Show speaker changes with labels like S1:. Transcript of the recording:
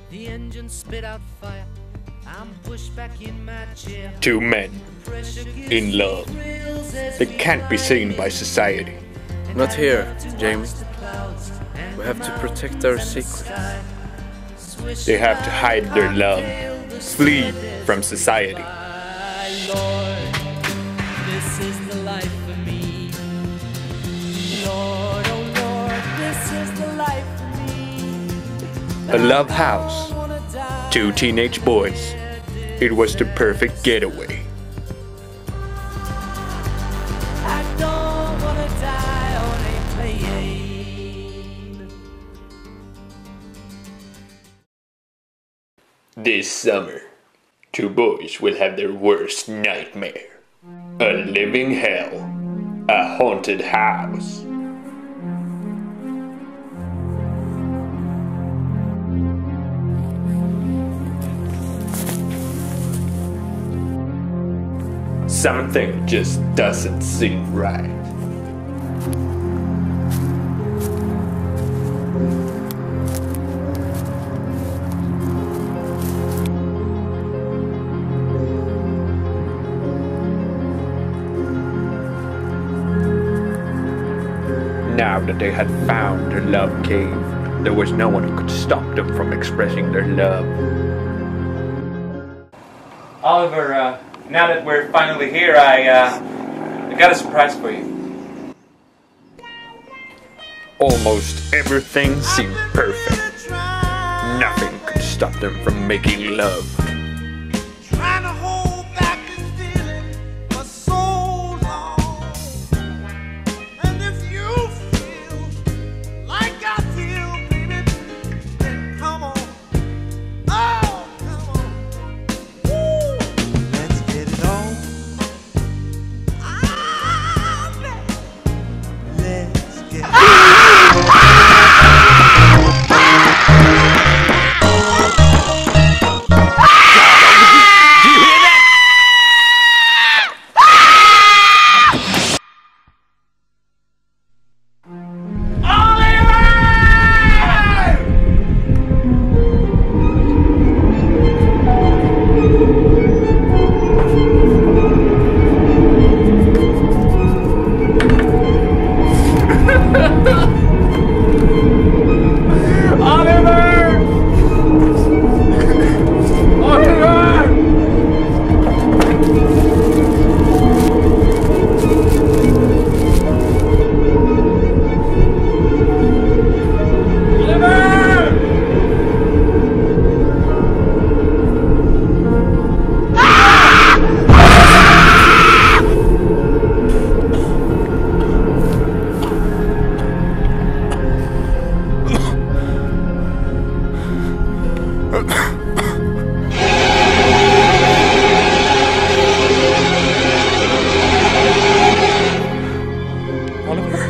S1: The engine spit out fire. I'm pushed back in my chair.
S2: Two men in love. They can't be seen by society.
S3: Not here, Jamie. We have to protect our secrets.
S2: They have to hide their love, flee from society.
S1: Lord, this is the life for me. Lord, oh Lord, this is the life for me.
S2: A love house, two teenage boys. It was the perfect getaway.
S1: I don't wanna die on a plane.
S2: This summer, two boys will have their worst nightmare. A living hell. A haunted house. Something just doesn't seem right. Now that they had found their love cave, there was no one who could stop them from expressing their love.
S4: Oliver, now that we're finally here, I got a surprise for you.
S2: Almost everything seemed perfect. Nothing could stop them from making love.
S5: Trying to hold back this feeling for so long. And if you feel like I feel, baby, then come on. Oh, come on. Woo. Let's get it on. Ah, let's get it on.
S2: Oliver?